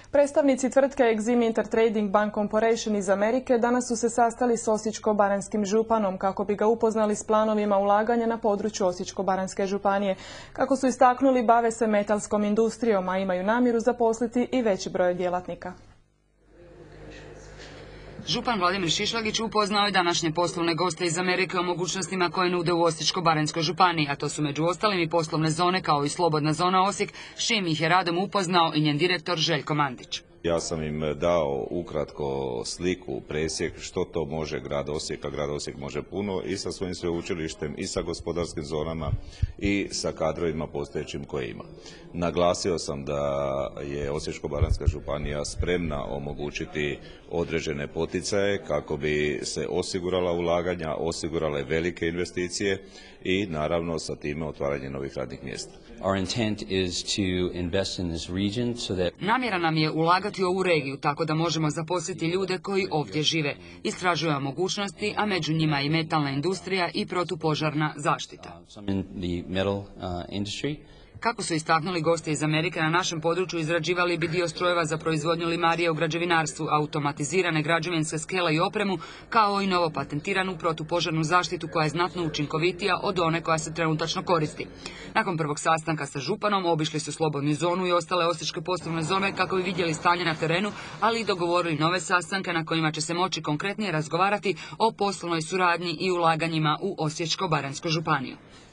Predstavnici tvrtke Exim Intertrading Bank Corporation iz Amerike danas su se sastali s Osječko-baranjskim županom kako bi ga upoznali s planovima ulaganja na području Osječko-baranjske županije. Kako su istaknuli, bave se metalskom industrijom, a imaju namjeru zaposliti i veći broj djelatnika. Župan Vladimir Šišlagić upoznao je današnje poslovne goste iz Amerike o mogućnostima koje nude u Osječko-baranjskoj županiji, a to su među ostalim i poslovne zone kao i slobodna zona Osijek, s čijim ih je radom upoznao i njen direktor Željko Mandić. Ja sam im dao ukratko sliku, presjek što to može grad Osijek, a grad Osijek može puno i sa svojim sveučilištem i sa gospodarskim zonama i sa kadrovima postojećim koje ima. Naglasio sam da je Osječko-baranjska županija spremna omogućiti određene poticaje kako bi se osigurala ulaganja, osigurale velike investicije i naravno sa time otvaranje novih radnih mjesta. Namjera nam je ulagati u ovu regiju tako da možemo zaposliti ljude koji ovdje žive. Istražujemo mogućnosti, a među njima i metalna industrija i protupožarna zaštita. Kako su istaknuli gosti iz Amerike, na našem području izrađivali bi dio strojeva za proizvodnju limarije u građevinarstvu, automatizirane građevinske skele i opremu, kao i novo patentiranu protupožarnu zaštitu koja je znatno učinkovitija od one koja se trenutačno koristi. Nakon prvog sastanka sa županom obišli su slobodnu zonu i ostale osječke poslovne zone kako bi vidjeli stanje na terenu, ali i dogovorili nove sastanke na kojima će se moći konkretnije razgovarati o poslovnoj suradnji i ulaganjima u Osječko-baranjsku županiju.